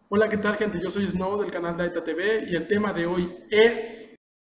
Hola, ¿qué tal, gente? Yo soy Snow del canal Daita TV y el tema de hoy es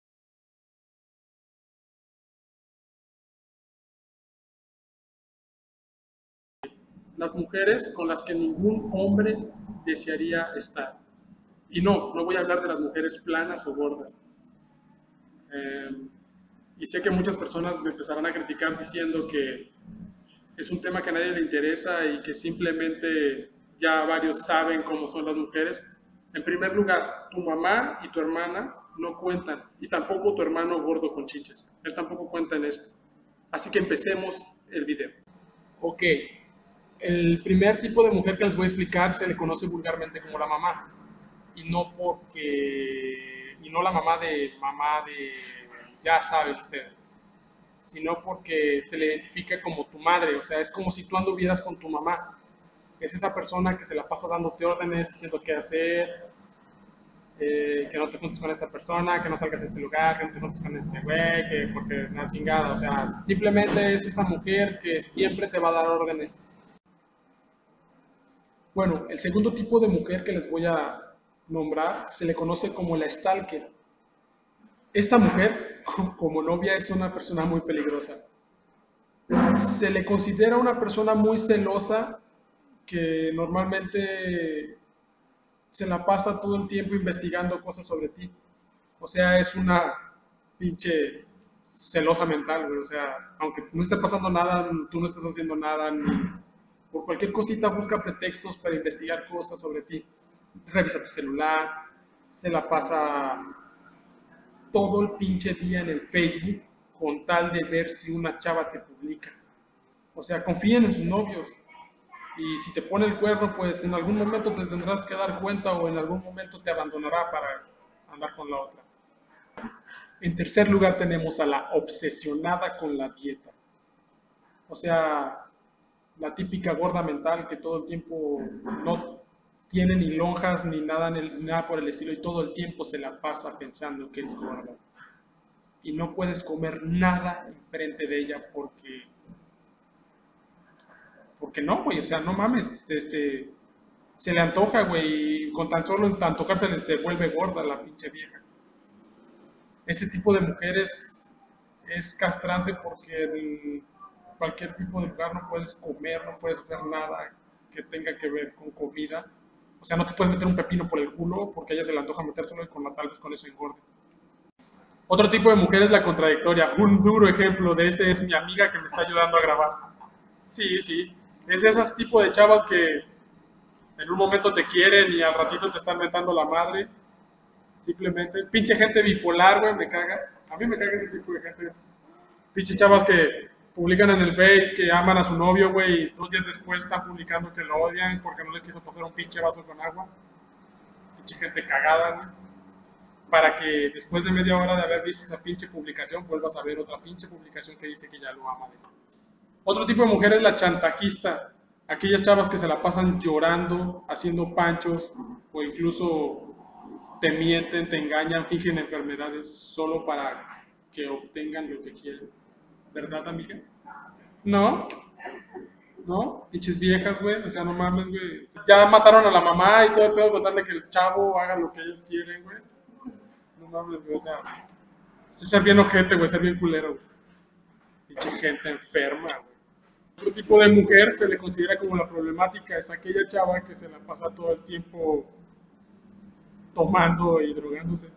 las mujeres con las que ningún hombre desearía estar. Y no voy a hablar de las mujeres planas o gordas. Eh, y sé que muchas personas me empezarán a criticar diciendo que es un tema que a nadie le interesa y que simplemente ya varios saben cómo son las mujeres. En primer lugar, tu mamá y tu hermana no cuentan, y tampoco tu hermano gordo con chiches. Él tampoco cuenta en esto. Así que empecemos el video. Ok, el primer tipo de mujer que les voy a explicar se le conoce vulgarmente como la mamá. Y no la mamá de, ya saben ustedes, sino porque se le identifica como tu madre, o sea, es como si tú anduvieras con tu mamá. Es esa persona que se la pasa dándote órdenes, diciendo qué hacer, que no te juntes con esta persona, que no salgas a este lugar, que no te juntes con este güey, que porque una chingada, o sea, simplemente es esa mujer que siempre te va a dar órdenes. Bueno, el segundo tipo de mujer que les voy a nombrar se le conoce como la stalker. Esta mujer, como novia, es una persona muy peligrosa. Se le considera una persona muy celosa que normalmente se la pasa todo el tiempo investigando cosas sobre ti. O sea, es una pinche celosa mental, güey. O sea, aunque no esté pasando nada, tú no estás haciendo nada, ni por cualquier cosita busca pretextos para investigar cosas sobre ti. Revisa tu celular, se la pasa todo el pinche día en el Facebook con tal de ver si una chava te publica. O sea, confíen en sus novios. Y si te pone el cuerno, pues en algún momento te tendrás que dar cuenta o en algún momento te abandonará para andar con la otra. En tercer lugar tenemos a la obsesionada con la dieta. O sea, la típica gorda mental que todo el tiempo no tiene ni lonjas ni nada, nada por el estilo y todo el tiempo se la pasa pensando que es gorda. Y no puedes comer nada enfrente de ella porque no, güey, o sea, no mames, se le antoja, güey, y con tan solo antojarse se vuelve gorda la pinche vieja. Ese tipo de mujeres es castrante porque en cualquier tipo de lugar no puedes comer, no puedes hacer nada que tenga que ver con comida. O sea, no te puedes meter un pepino por el culo porque a ella se le antoja metérselo y tal vez con eso engorde. Otro tipo de mujer es la contradictoria. Un duro ejemplo de ese es mi amiga que me está ayudando a grabar. Sí, sí. Es esas tipo de chavas que en un momento te quieren y al ratito te están mentando la madre. Simplemente, pinche gente bipolar, güey, me caga. A mí me caga ese tipo de gente. Pinches chavas que publican en el Face que aman a su novio, güey, y 2 días después están publicando que lo odian porque no les quiso pasar un pinche vaso con agua. Pinche gente cagada, güey. Para que después de media hora de haber visto esa pinche publicación vuelvas a ver otra pinche publicación que dice que ya lo ama. Otro tipo de mujer es la chantajista. Aquellas chavas que se la pasan llorando, haciendo panchos o incluso te mienten, te engañan, fingen enfermedades solo para que obtengan lo que quieren. ¿Verdad, amiga? ¿No? ¿No? Pinches viejas, güey. O sea, no mames, güey. Ya mataron a la mamá y todo el pedo con darle que el chavo haga lo que ellos quieren, güey. No mames, güey. O sea, es ser bien ojete, güey. Ser bien culero, güey. Pinche gente enferma, güey. Otro tipo de mujer se le considera como la problemática. Es aquella chava que se la pasa todo el tiempo tomando y drogándose.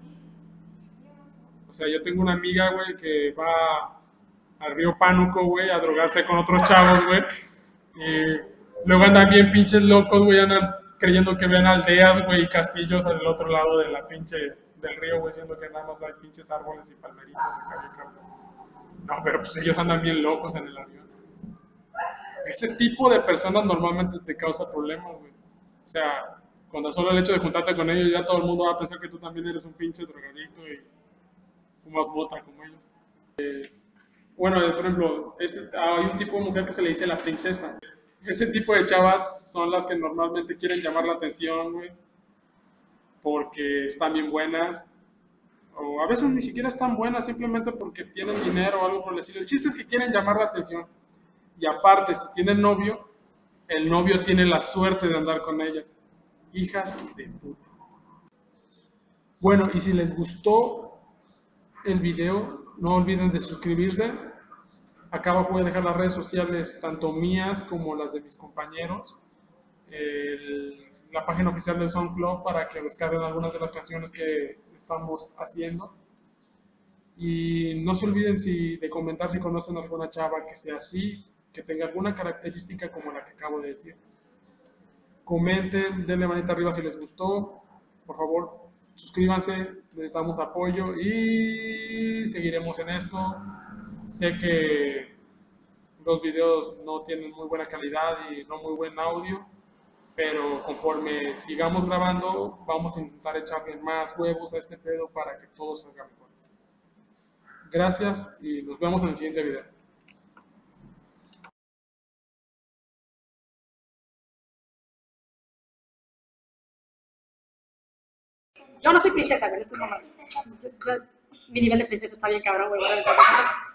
O sea, yo tengo una amiga, güey, que va al río Pánuco, güey, a drogarse con otros chavos, güey. Y luego andan bien pinches locos, güey, andan creyendo que ven aldeas, güey, y castillos al otro lado de la pinche del río, güey, siendo que nada más hay pinches árboles y palmeritos de cabica, güey. No, pero pues ellos andan bien locos en el avión. Ese tipo de personas normalmente te causa problemas, güey. O sea, cuando solo el hecho de juntarte con ellos, ya todo el mundo va a pensar que tú también eres un pinche drogadicto y fumas mota como ellos. Bueno, por ejemplo, hay un tipo de mujer que se le dice la princesa. Ese tipo de chavas son las que normalmente quieren llamar la atención, güey, porque están bien buenas, o a veces ni siquiera están buenas, simplemente porque tienen dinero o algo por el estilo. El chiste es que quieren llamar la atención. Y aparte, si tienen novio, el novio tiene la suerte de andar con ellas. Hijas de puta. Bueno, y si les gustó el video, no olviden de suscribirse. Acá abajo voy a dejar las redes sociales, tanto mías como las de mis compañeros. La página oficial del SoundCloud para que descarguen algunas de las canciones que estamos haciendo. Y no se olviden de comentar si conocen alguna chava que sea así, que tenga alguna característica como la que acabo de decir. Comenten, denle manita arriba si les gustó. Por favor, suscríbanse, necesitamos apoyo y seguiremos en esto. Sé que los videos no tienen muy buena calidad y no muy buen audio, pero conforme sigamos grabando, vamos a intentar echarle más huevos a este pedo para que todo salga mejor. Gracias y nos vemos en el siguiente video. Yo no soy princesa, güey, esto es normal. Mi nivel de princesa está bien cabrón, güey.